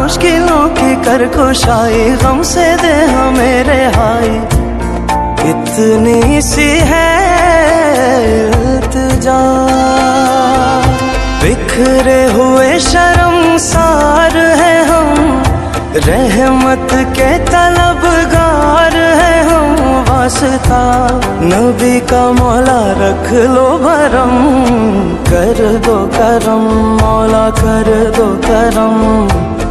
मुश्किलों की कर खुशाई, गम से दे हमें रिहाई। इतनी सी है इल्तिजा, बिखरे हुए शर्मसार हैं हम, रहमत के तलबगार हैं हम। वास्ता नबी का मौला रख लो भरम, कर दो करम मौला कर दो करम।